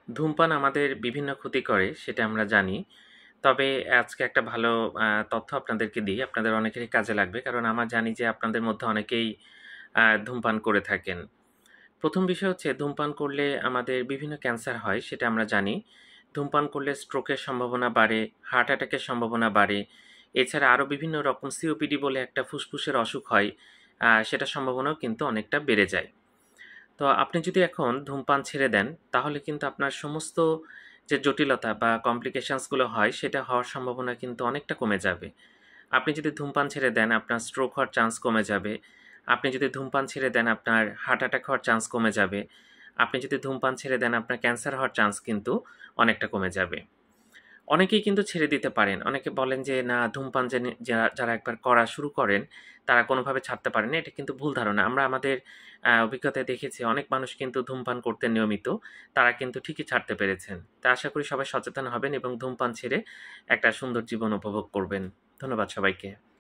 ধূমপান আমাদের বিভিন্ন ক্ষতি করে সেটা আমরা জানি। তবে আজকে একটা ভালো তথ্য আপনাদেরকে দিই। আপনাদের অনেকেরই কাজে লাগবে। কারণ আমার জানি যে আপনাদের মধ্যে অনেকেই ধূমপান করে থাকেন। ১ম বিষয় হচ্ছে ধূমপান করলে আমাদের বিভিন্ন ক্যান্সার হয় সেটা আমরা জানি। ধূমপান করলে স্ট্রোকের সম্ভাবনা বাড়ে, হার্ট অ্যাটাকের সম্ভাবনা বাড়ে। এছাড়া আরও বিভিন্ন রকম সিওপিডি বলে একটা ফুসফুসের অসুখ হয়, সেটার সম্ভাবনাও কিন্তু অনেকটা বেড়ে যায়। তো আপনি যদি এখন ধূমপান ছেড়ে দেন, তাহলে কিন্তু আপনার সমস্ত যে জটিলতা বা কমপ্লিকেশনস গুলো হয়, সেটা হওয়ার সম্ভাবনা কিন্তু অনেকটা কমে যাবে। আপনি যদি ধূমপান ছেড়ে দেন, আপনার স্ট্রোক হওয়ার চান্স কমে যাবে। আপনি যদি ধূমপান ছেড়ে দেন, আপনার হার্ট অ্যাটাক হওয়ার চান্স কমে যাবে। আপনি যদি ধূমপান ছেড়ে দেন, আপনার ক্যান্সার হওয়ার চান্স কিন্তু অনেকটা কমে যাবে। অনেকেই কিন্তু ছেড়ে দিতে পারেন। অনেকে বলেন যে, "না, ধূমপান যারা একবার করা শুরু করেন, তারা কোনোভাবে ছাড়তে পারেন না।" এটা কিন্তু ভুল ধারণা। আমরা আমাদের অভিজ্ঞতায় দেখেছি অনেক মানুষ কিন্তু ধূমপান করতেন নিয়মিত। তারা কিন্তু ঠিকই ছাড়তে পেরেছেন। তো আশা করি সবাই সচেতন হবেন এবং ধূমপান ছেড়ে একটা সুন্দর জীবন উপভোগ করবেন। ধন্যবাদ সবাইকে।